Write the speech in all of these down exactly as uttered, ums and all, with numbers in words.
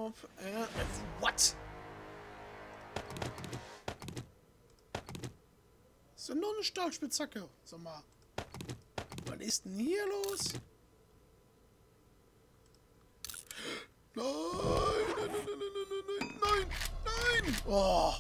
ob er... Äh, what? Das ist ja nur eine Stahlspitzhacke. Sag mal. Was ist denn hier los? Nein, nein, nein, nein, nein, nein, nein, nein! Oh!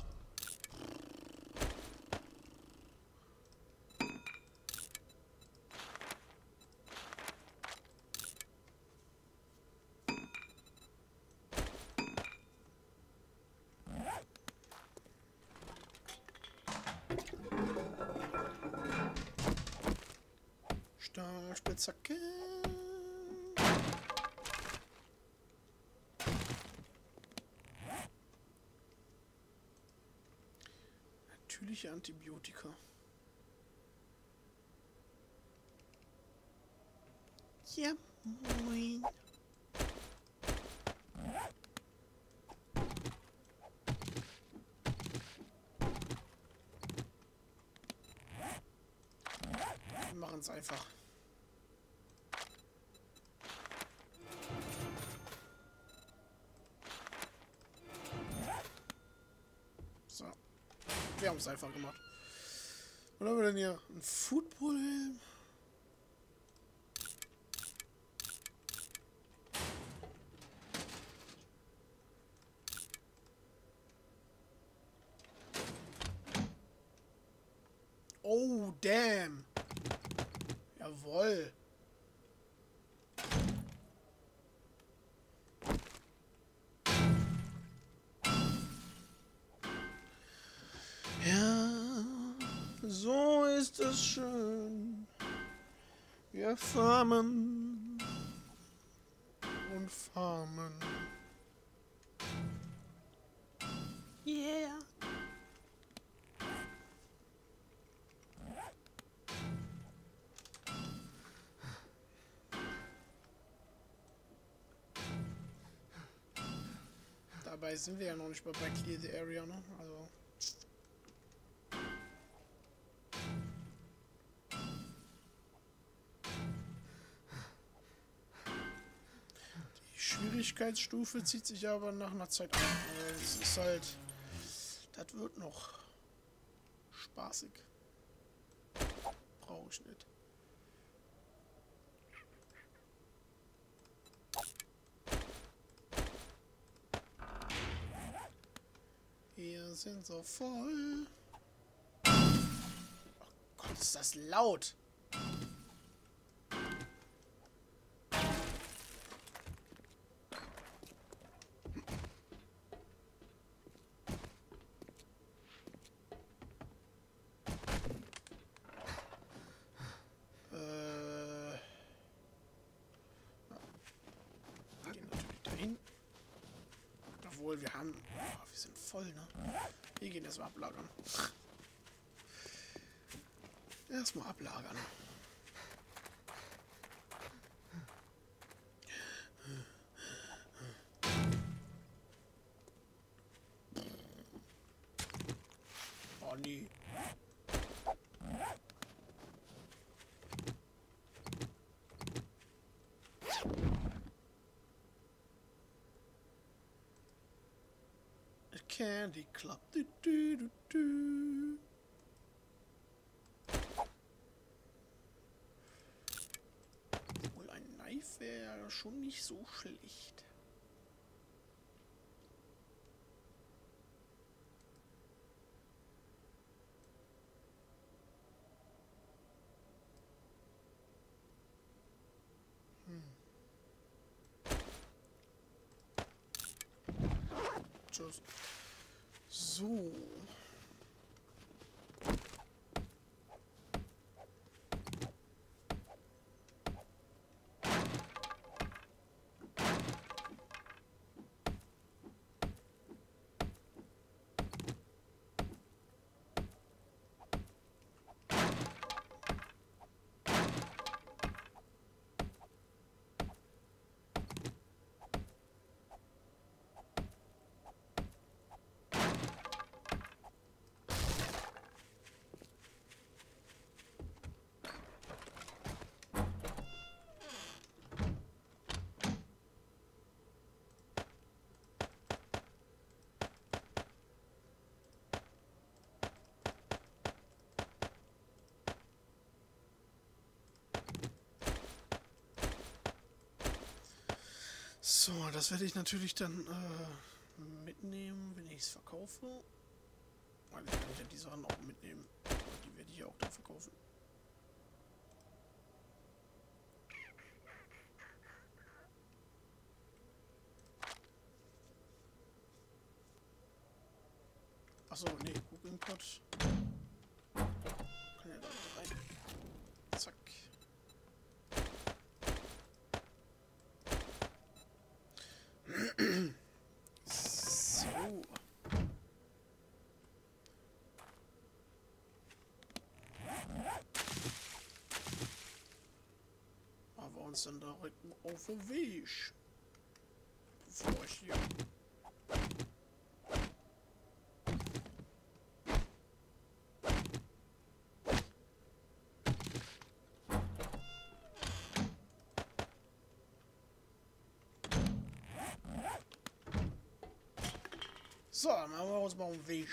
Stahlspitzhacke. Natürliche Antibiotika. Ja, moin. Wir machen es einfach. So. Wir haben es einfach gemacht. Was haben wir denn hier? Ein Footballhelm? Oh, damn. Jawohl. Ja, so ist es schön. Wir farmen und farmen. Yeah. Dabei sind wir ja noch nicht mal bei Clear the Area, ne? Also. Die Schwierigkeitsstufe zieht sich aber nach einer Zeit an. Also es ist halt. Das wird noch spaßig. Brauche ich nicht. Wir sind so voll. Oh Gott, ist das laut. Äh. Wir gehen natürlich dahin. Obwohl, wir haben... Oh, wir sind voll, ne? Wir gehen erstmal ablagern. Erstmal ablagern. Oh, nee. Candy Club. Du, du, du, du. Wohl ein Knife wäre schon nicht so schlecht. Hm. Tschüss. So. So, das werde ich natürlich dann äh, mitnehmen, wenn ich es verkaufe. Weil ich kann ja die Sachen auch mitnehmen. Die werde ich auch dann verkaufen. Achso, nee, Cook Import. Kann ja da rein. Zack. So. Aber uns dann direkt auf den Weg. Bevor ich hier. So, dann machen wir uns mal einen Weg.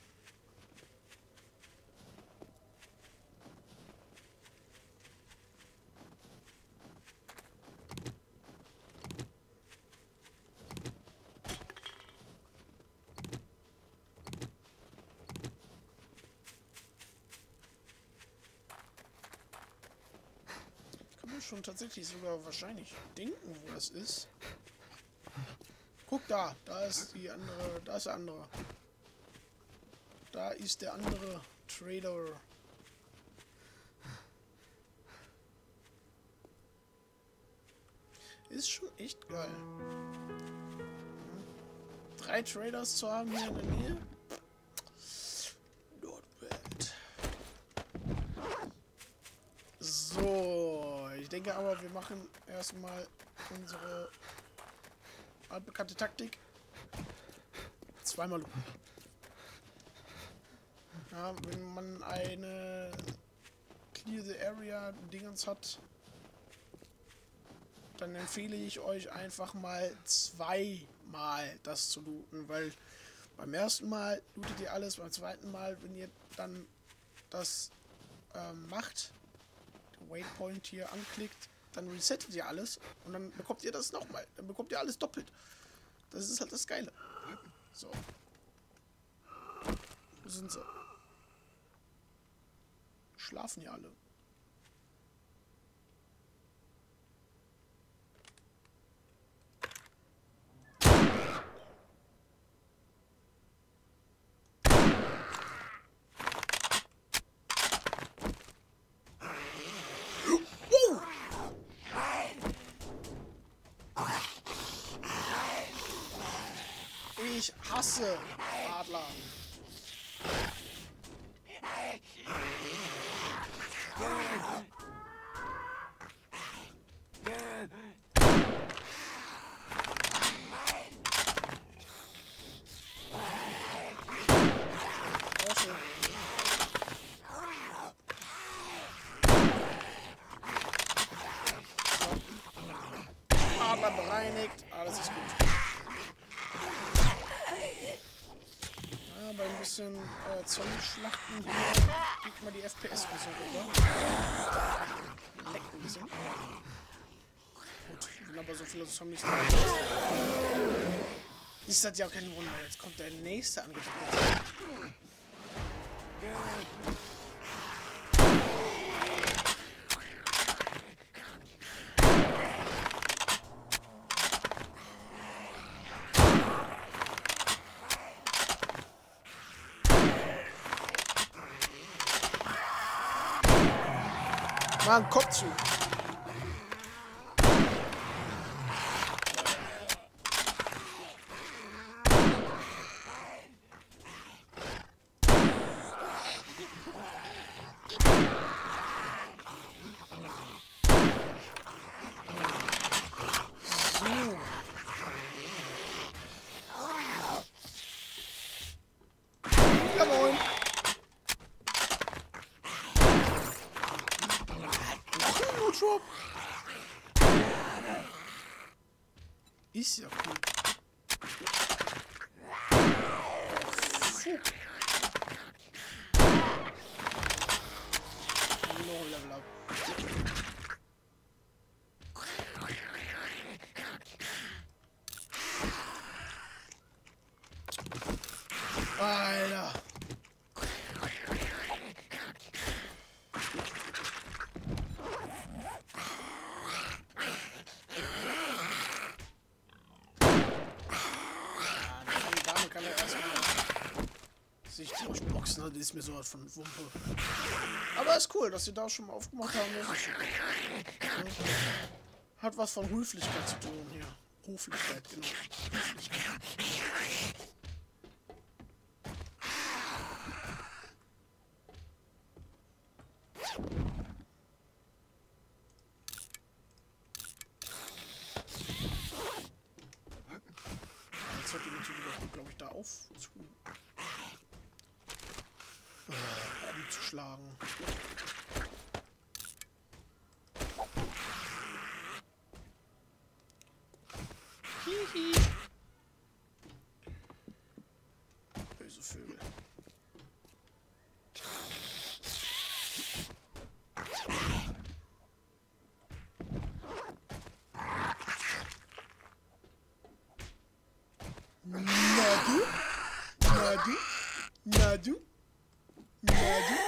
Kann man schon tatsächlich sogar wahrscheinlich denken, wo das ist. Guck da, da ist die andere, da ist der andere. Da ist der andere Trader. Ist schon echt geil. Drei Traders zu haben hier in der Nähe. Not bad. So, ich denke aber, wir machen erstmal unsere altbekannte Taktik. Zweimal lupen. Ja, wenn man eine Clear the Area Dingens hat, dann empfehle ich euch einfach mal zweimal das zu looten, weil beim ersten Mal lootet ihr alles, beim zweiten Mal, wenn ihr dann das ähm, macht, den Waypoint hier anklickt, dann resettet ihr alles und dann bekommt ihr das nochmal. Dann bekommt ihr alles doppelt. Das ist halt das Geile. So. Wo sind sie? Schlafen ja alle. Ich hasse Adler. Adler bereinigt, alles ist gut. Ja, bei ein bisschen äh, Zombie-Schlachten hier kriegt man die F P S ein bisschen runter. Leckt ein bisschen. Gut, wenn aber so viele Zombies da ist das ja auch kein Wunder. Jetzt kommt der nächste angekündigt. Mann, Kopf zu. Jawohl. Blutschub. Ist ja cool. No Level Up. Alter. Damit kann er erstmal sich durchboxen, das ist mir sowas von Wumpe. Aber ist cool, dass sie da schon mal aufgemacht haben. Das ist super. Hat was von Höflichkeit zu tun hier. Höflichkeit, genau. Höflichkeit. Jetzt hat die natürlich, glaube ich, da auf zu, äh, umzuschlagen. Hihi. Böse Vögel. Na du? Na du? Na du? Na du?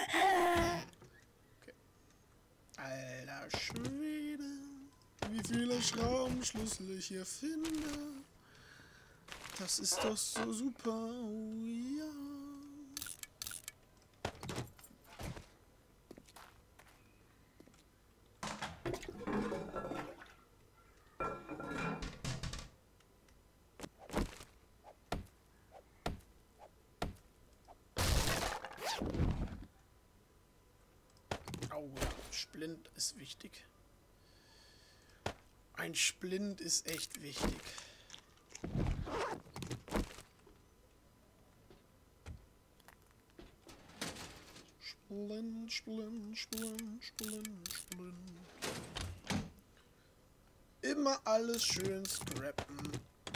Okay. Alter Schwede. Wie viele Schraubenschlüssel ich hier finde. Das ist doch so super. Oh ja. Oh ja, Splint ist wichtig. Ein Splint ist echt wichtig. Splint, Splint, Splint, Splint, Splint. Immer alles schön scrappen.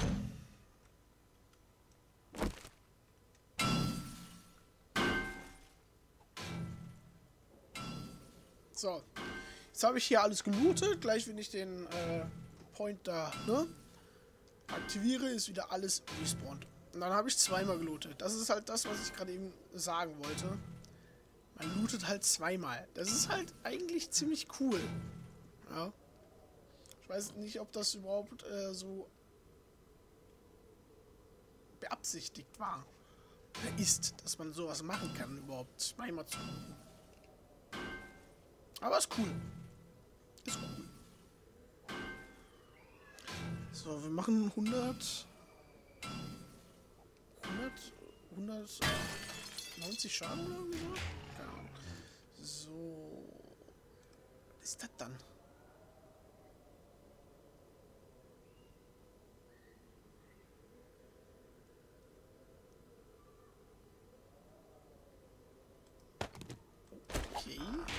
So, jetzt habe ich hier alles gelootet. Gleich, wenn ich den äh, Point da ne, aktiviere, ist wieder alles respawned. Und dann habe ich zweimal gelootet. Das ist halt das, was ich gerade eben sagen wollte. Man lootet halt zweimal. Das ist halt eigentlich ziemlich cool. Ja. Ich weiß nicht, ob das überhaupt äh, so beabsichtigt war. Oder ist, dass man sowas machen kann, überhaupt zweimal zu looten. Aber ist cool. Ist cool. So, wir machen hundert... hundert... hundertneunzig Schaden oder irgendwie so? Keine Ahnung. So... Was ist das dann? Okay.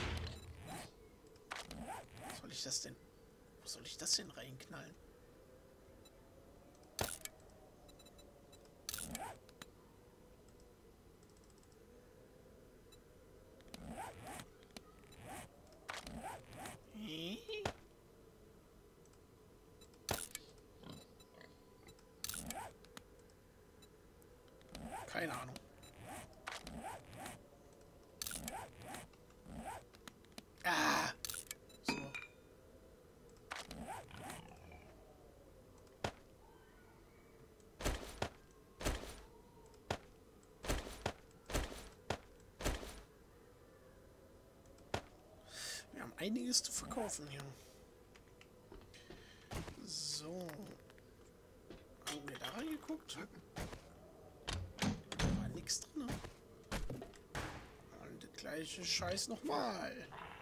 Was soll ich das denn? Wo soll ich das denn reinknallen? Keine Ahnung. Ah! So. Wir haben einiges zu verkaufen hier. So. Haben wir da reingeguckt? War nichts drin. Und das gleiche Scheiß nochmal.